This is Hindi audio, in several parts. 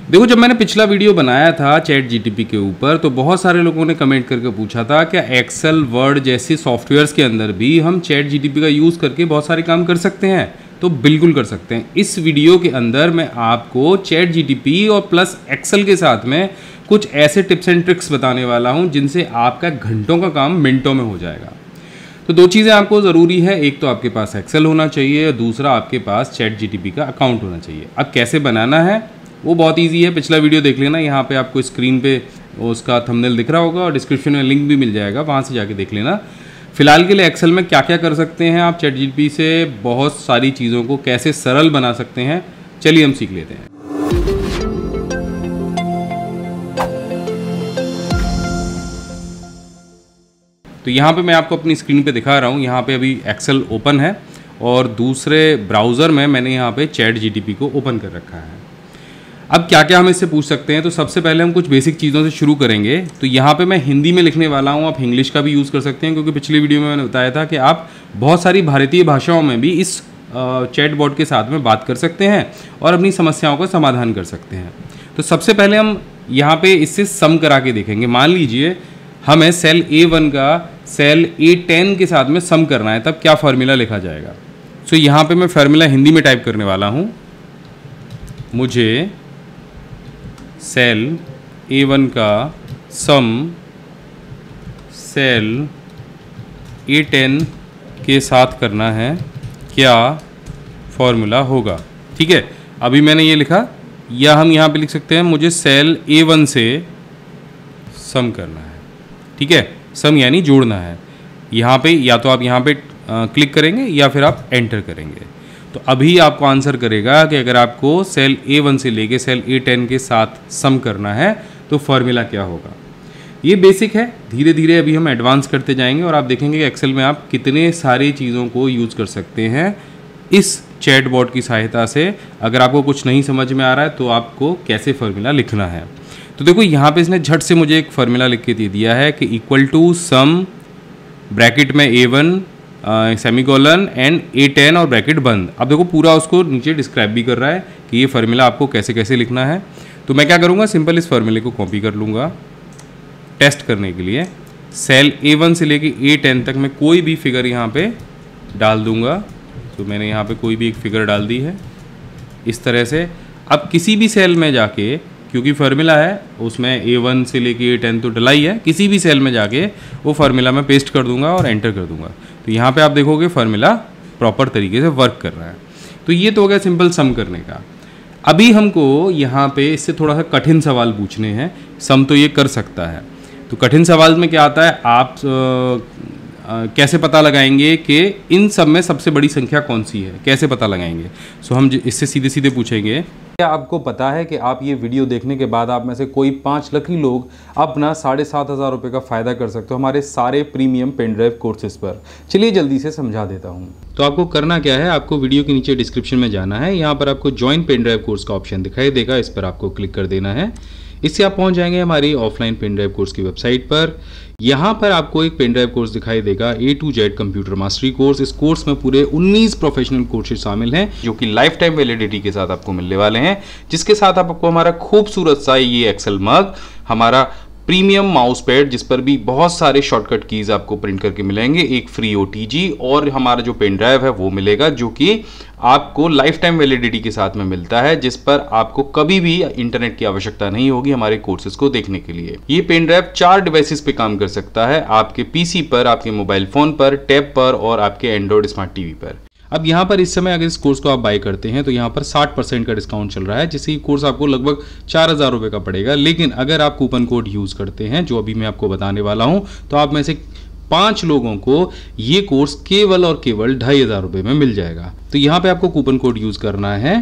देखो, जब मैंने पिछला वीडियो बनाया था चैट जीटीपी के ऊपर तो बहुत सारे लोगों ने कमेंट करके पूछा था क्या एक्सेल वर्ड जैसे सॉफ्टवेयर्स के अंदर भी हम चैट जीटीपी का यूज़ करके बहुत सारे काम कर सकते हैं। तो बिल्कुल कर सकते हैं। इस वीडियो के अंदर मैं आपको चैट जीटीपी और प्लस एक्सेल के साथ में कुछ ऐसे टिप्स एंड ट्रिक्स बताने वाला हूं जिनसे आपका घंटों का काम मिनटों में हो जाएगा। तो दो चीज़ें आपको ज़रूरी है, एक तो आपके पास एक्सेल होना चाहिए और दूसरा आपके पास चैट जीटीपी का अकाउंट होना चाहिए। अब कैसे बनाना है वो बहुत इजी है, पिछला वीडियो देख लेना, यहाँ पे आपको स्क्रीन पे उसका थंबनेल दिख रहा होगा और डिस्क्रिप्शन में लिंक भी मिल जाएगा, वहाँ से जाके देख लेना। फिलहाल के लिए एक्सेल में क्या क्या कर सकते हैं आप चैट जीटीपी से, बहुत सारी चीज़ों को कैसे सरल बना सकते हैं, चलिए हम सीख लेते हैं। तो यहाँ पे मैं आपको अपनी स्क्रीन पे दिखा रहा हूँ, यहाँ पे अभी एक्सेल ओपन है और दूसरे ब्राउज़र में मैंने यहाँ पे चैट जीटीपी को ओपन कर रखा है। अब क्या क्या हम इससे पूछ सकते हैं, तो सबसे पहले हम कुछ बेसिक चीज़ों से शुरू करेंगे। तो यहाँ पे मैं हिंदी में लिखने वाला हूँ, आप इंग्लिश का भी यूज़ कर सकते हैं क्योंकि पिछली वीडियो में मैंने बताया था कि आप बहुत सारी भारतीय भाषाओं में भी इस चैट बॉट के साथ में बात कर सकते हैं और अपनी समस्याओं का समाधान कर सकते हैं। तो सबसे पहले हम यहाँ पे इससे सम करा के देखेंगे। मान लीजिए हमें सेल A1 का सेल A10 के साथ में सम करना है, तब क्या फार्मूला लिखा जाएगा। सो यहाँ पे मैं फार्मूला हिंदी में टाइप करने वाला हूँ। मुझे सेल A1 का सम सेल A10 के साथ करना है, क्या फॉर्मूला होगा। ठीक है, अभी मैंने ये लिखा, या हम यहाँ पे लिख सकते हैं मुझे सेल A1 से सम करना है। ठीक है, सम यानी जोड़ना है। यहाँ पे या तो आप यहाँ पे क्लिक करेंगे या फिर आप एंटर करेंगे। तो अभी आपको आंसर करेगा कि अगर आपको सेल A1 से लेके सेल A10 के साथ सम करना है तो फॉर्मूला क्या होगा। ये बेसिक है, धीरे धीरे अभी हम एडवांस करते जाएंगे और आप देखेंगे कि एक्सेल में आप कितने सारी चीज़ों को यूज़ कर सकते हैं इस चैट बॉट की सहायता से। अगर आपको कुछ नहीं समझ में आ रहा है तो आपको कैसे फार्मूला लिखना है। तो देखो यहाँ पे इसने झट से मुझे एक फार्मूला लिख के दे दिया है कि इक्वल टू सम ब्रैकेट में A1 सेमीकोलन एंड A10 और ब्रैकेट बंद। अब देखो पूरा उसको नीचे डिस्क्राइब भी कर रहा है कि ये फार्मूला आपको कैसे कैसे लिखना है। तो मैं क्या करूँगा, सिंपल इस फार्मूले को कॉपी कर लूँगा टेस्ट करने के लिए। सेल A1 से लेके A10 तक मैं कोई भी फिगर यहाँ पे डाल दूँगा। तो मैंने यहाँ पे कोई भी एक फिगर डाल दी है इस तरह से। अब किसी भी सेल में जाके, क्योंकि फार्मूला है उसमें A1 से लेके A10 तो डला ही है, किसी भी सेल में जाके वो फार्मूला मैं पेस्ट कर दूंगा और एंटर कर दूंगा। तो यहाँ पे आप देखोगे फार्मूला प्रॉपर तरीके से वर्क कर रहा है। तो ये तो हो गया सिंपल सम करने का। अभी हमको यहाँ पे इससे थोड़ा सा कठिन सवाल पूछने हैं। सम तो ये कर सकता है, तो कठिन सवाल में क्या आता है, आप कैसे पता लगाएंगे कि इन सब में सबसे बड़ी संख्या कौन सी है, कैसे पता लगाएंगे। सो हम इससे सीधे सीधे पूछेंगे, क्या आपको पता है कि आप ये वीडियो देखने के बाद आप में से कोई 5 लकी लोग अपना 7,500 रुपये का फ़ायदा कर सकते हो हमारे सारे प्रीमियम पेन ड्राइव कोर्सेज पर। चलिए जल्दी से समझा देता हूँ। तो आपको करना क्या है, आपको वीडियो के नीचे डिस्क्रिप्शन में जाना है, यहाँ पर आपको ज्वाइन पेन ड्राइव कोर्स का ऑप्शन दिखाई देगा, इस पर आपको क्लिक कर देना है। इससे आप पहुंच जाएंगे हमारी ऑफलाइन पेन ड्राइव कोर्स की वेबसाइट पर। यहाँ पर आपको एक पेन ड्राइव कोर्स दिखाई देगा A to Z computer mastery course. इस कोर्स में पूरे 19 प्रोफेशनल कोर्सेज शामिल हैं जो कि लाइफ टाइम वैलिडिटी के साथ आपको मिलने वाले हैं, जिसके साथ आपको हमारा खूबसूरत सा ये एक्सेल मग, हमारा प्रीमियम माउस पैड जिस पर भी बहुत सारे शॉर्टकट कीज आपको प्रिंट करके मिलेंगे, एक फ्री OTG और हमारा जो पेन ड्राइव है वो मिलेगा जो कि आपको लाइफ टाइम वैलिडिटी के साथ में मिलता है, जिस पर आपको कभी भी इंटरनेट की आवश्यकता नहीं होगी हमारे कोर्सेज को देखने के लिए। ये पेन ड्राइव 4 डिवाइसेस पे काम कर सकता है, आपके PC पर, आपके मोबाइल फोन पर, टैब पर और आपके एंड्रॉइड स्मार्ट टीवी पर। अब यहाँ पर इस समय अगर इस कोर्स को आप बाय करते हैं तो यहाँ पर 60% का डिस्काउंट चल रहा है, जिससे कोर्स आपको लगभग 4,000 रुपये का पड़ेगा। लेकिन अगर आप कूपन कोड यूज़ करते हैं जो अभी मैं आपको बताने वाला हूँ, तो आप में से 5 लोगों को ये कोर्स केवल और केवल 2,500 रुपये में मिल जाएगा। तो यहाँ पे आपको कूपन कोड यूज़ करना है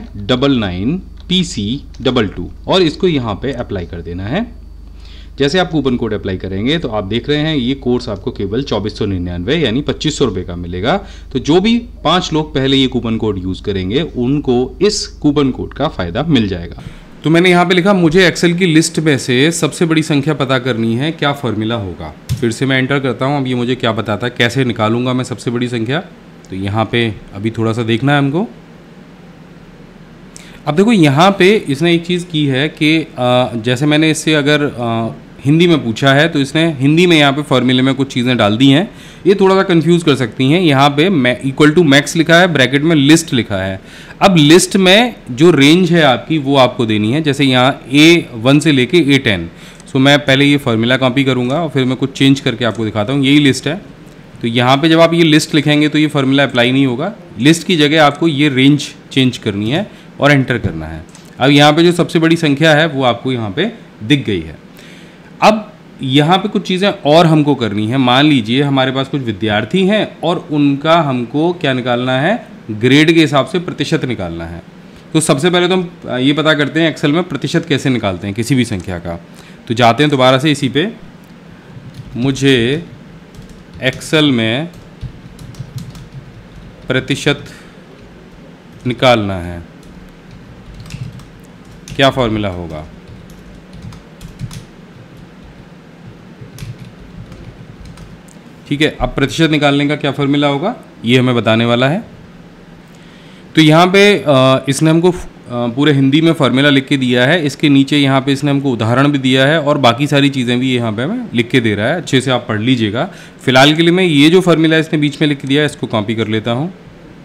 99PC22 और इसको यहाँ पे अप्लाई कर देना है। जैसे आप कूपन कोड अप्लाई करेंगे तो आप देख रहे हैं ये कोर्स आपको केवल 2499 यानी 2500 रुपये का मिलेगा। तो जो भी 5 लोग पहले ये कूपन कोड यूज़ करेंगे उनको इस कूपन कोड का फ़ायदा मिल जाएगा। तो मैंने यहाँ पे लिखा, मुझे एक्सेल की लिस्ट में से सबसे बड़ी संख्या पता करनी है, क्या फॉर्मूला होगा। फिर से मैं एंटर करता हूँ। अब ये मुझे क्या बताता है, कैसे निकालूंगा मैं सबसे बड़ी संख्या। तो यहाँ पे अभी थोड़ा सा देखना है हमको। अब देखो यहाँ पे इसने एक चीज़ की है कि जैसे मैंने इससे अगर हिंदी में पूछा है तो इसने हिंदी में यहाँ पे फॉर्मूले में कुछ चीज़ें डाल दी हैं, ये थोड़ा सा कंफ्यूज कर सकती हैं। यहाँ पे इक्वल टू मैक्स लिखा है, ब्रैकेट में लिस्ट लिखा है। अब लिस्ट में जो रेंज है आपकी वो आपको देनी है, जैसे यहाँ A1 से लेके A10। सो मैं पहले ये फार्मूला कॉपी करूँगा और फिर मैं कुछ चेंज करके आपको दिखाता हूँ। यही लिस्ट है, तो यहाँ पे जब आप ये लिस्ट लिखेंगे तो ये फार्मूला अप्लाई नहीं होगा। लिस्ट की जगह आपको ये रेंज चेंज करनी है और एंटर करना है। अब यहाँ पे जो सबसे बड़ी संख्या है वो आपको यहाँ पे दिख गई है। अब यहाँ पे कुछ चीज़ें और हमको करनी है। मान लीजिए हमारे पास कुछ विद्यार्थी हैं और उनका हमको क्या निकालना है, ग्रेड के हिसाब से प्रतिशत निकालना है। तो सबसे पहले तो हम ये पता करते हैं एक्सेल में प्रतिशत कैसे निकालते हैं किसी भी संख्या का। तो जाते हैं दोबारा से इसी पे, मुझे एक्सेल में प्रतिशत निकालना है, क्या फॉर्मूला होगा। ठीक है, अब प्रतिशत निकालने का क्या फॉर्मूला होगा ये हमें बताने वाला है। तो यहाँ पे इसने हमको पूरे हिंदी में फार्मूला लिख के दिया है। इसके नीचे यहाँ पे इसने हमको उदाहरण भी दिया है और बाकी सारी चीज़ें भी यहाँ पे हमें लिख के दे रहा है। अच्छे से आप पढ़ लीजिएगा। फिलहाल के लिए मैं ये जो फार्मूला इसने बीच में लिख के दिया है इसको कॉपी कर लेता हूँ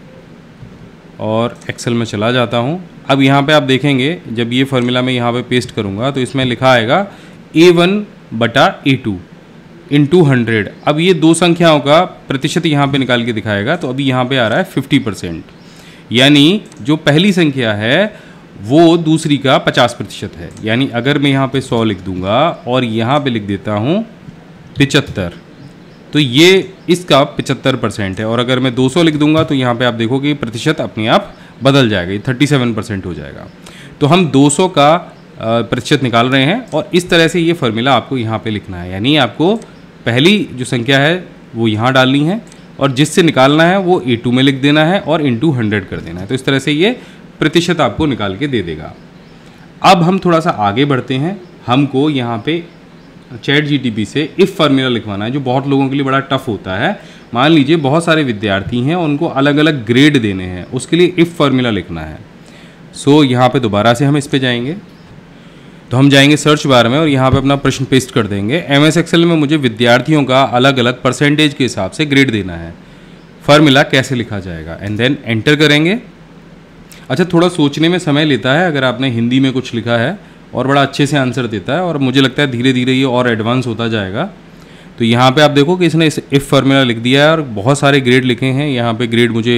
और एक्सेल में चला जाता हूँ। अब यहाँ पे आप देखेंगे जब ये फार्मूला मैं यहाँ पे पेस्ट करूँगा तो इसमें लिखा आएगा A1 बटा A2 इंटू 100। अब ये दो संख्याओं का प्रतिशत यहाँ पे निकाल के दिखाएगा। तो अभी यहाँ पे आ रहा है 50%, यानी जो पहली संख्या है वो दूसरी का 50% है। यानी अगर मैं यहाँ पे 100 लिख दूंगा और यहाँ पे लिख देता हूँ 75, तो ये इसका 75% है। और अगर मैं 200 लिख दूंगा तो यहाँ पे आप देखोगे प्रतिशत अपने आप बदल जाएगा, ये 37% हो जाएगा। तो हम 200 का प्रतिशत निकाल रहे हैं और इस तरह से ये फार्मूला आपको यहाँ पे लिखना है। यानी आपको पहली जो संख्या है वो यहाँ डालनी है और जिससे निकालना है वो A2 में लिख देना है और इंटू 100 कर देना है। तो इस तरह से ये प्रतिशत आपको निकाल के दे देगा। अब हम थोड़ा सा आगे बढ़ते हैं। हमको यहाँ पे चैट जीटीपी से इफ़ फार्मूला लिखवाना है, जो बहुत लोगों के लिए बड़ा टफ होता है। मान लीजिए बहुत सारे विद्यार्थी हैं, उनको अलग अलग ग्रेड देने हैं, उसके लिए इफ़ फार्मूला लिखना है। सो यहाँ पे दोबारा से हम इस पे जाएंगे, तो हम जाएंगे सर्च बार में और यहाँ पे अपना प्रश्न पेस्ट कर देंगे। एमएस एक्सेल में मुझे विद्यार्थियों का अलग अलग परसेंटेज के हिसाब से ग्रेड देना है, फार्मूला कैसे लिखा जाएगा, एंड देन एंटर करेंगे। अच्छा, थोड़ा सोचने में समय लेता है अगर आपने हिंदी में कुछ लिखा है, और बड़ा अच्छे से आंसर देता है और मुझे लगता है धीरे धीरे ये और एडवांस होता जाएगा। तो यहाँ पे आप देखो कि इसने इस इफ़ फार्मूला लिख दिया है और बहुत सारे ग्रेड लिखे हैं। यहाँ पे ग्रेड मुझे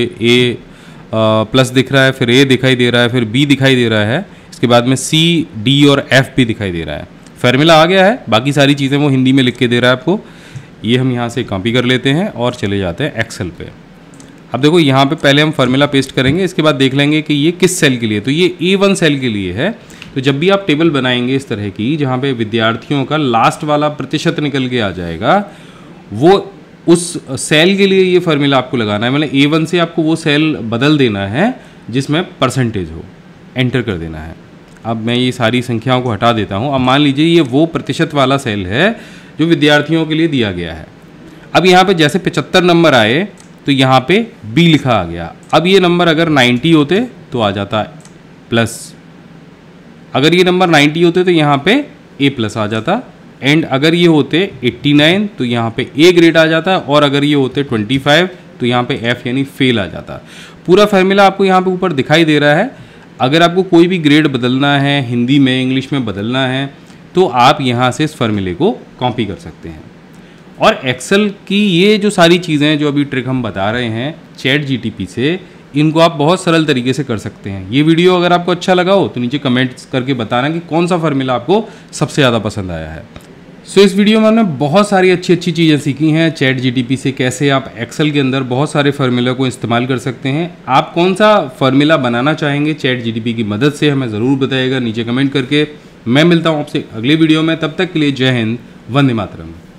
A+ दिख रहा है, फिर A दिखाई दे रहा है, फिर B दिखाई दे रहा है, इसके बाद में C, D और F भी दिखाई दे रहा है। फार्मूला आ गया है, बाकी सारी चीज़ें वो हिंदी में लिख के दे रहा है आपको। ये हम यहाँ से कॉपी कर लेते हैं और चले जाते हैं एक्सेल पे। अब देखो यहाँ पे पहले हम फार्मूला पेस्ट करेंगे, इसके बाद देख लेंगे कि ये किस सेल के लिए। तो ये A1 सेल के लिए है। तो जब भी आप टेबल बनाएंगे इस तरह की, जहाँ पे विद्यार्थियों का लास्ट वाला प्रतिशत निकल के आ जाएगा, वो उस सेल के लिए ये फार्मूला आपको लगाना है। मतलब A1 से आपको वो सेल बदल देना है जिसमें परसेंटेज हो, एंटर कर देना है। अब मैं ये सारी संख्याओं को हटा देता हूँ। अब मान लीजिए ये वो प्रतिशत वाला सेल है जो विद्यार्थियों के लिए दिया गया है। अब यहाँ पे जैसे 75 नंबर आए तो यहाँ पे B लिखा आ गया। अब ये नंबर अगर 90 होते तो आ जाता प्लस, अगर ये नंबर 90 होते तो यहाँ पे A+ आ जाता, एंड अगर ये होते 89 तो यहाँ पे A ग्रेड आ जाता, और अगर ये होते 25 तो यहाँ पे F यानी फेल आ जाता। पूरा फार्मूला आपको यहाँ पे ऊपर दिखाई दे रहा है। अगर आपको कोई भी ग्रेड बदलना है, हिंदी में इंग्लिश में बदलना है, तो आप यहाँ से इस फार्मूले को कॉपी कर सकते हैं। और एक्सेल की ये जो सारी चीज़ें जो अभी ट्रिक हम बता रहे हैं चैट जीटीपी से, इनको आप बहुत सरल तरीके से कर सकते हैं। ये वीडियो अगर आपको अच्छा लगा हो तो नीचे कमेंट्स करके बताना कि कौन सा फार्मूला आपको सबसे ज़्यादा पसंद आया है। सो इस वीडियो में हमने बहुत सारी अच्छी अच्छी चीज़ें सीखी हैं चैट जीटीपी से, कैसे आप एक्सेल के अंदर बहुत सारे फार्मूला को इस्तेमाल कर सकते हैं। आप कौन सा फार्मूला बनाना चाहेंगे चैट जीटीपी की मदद से, हमें ज़रूर बताइएगा नीचे कमेंट करके। मैं मिलता हूँ आपसे अगले वीडियो में, तब तक के लिए जय हिंद, वंदे मातरम।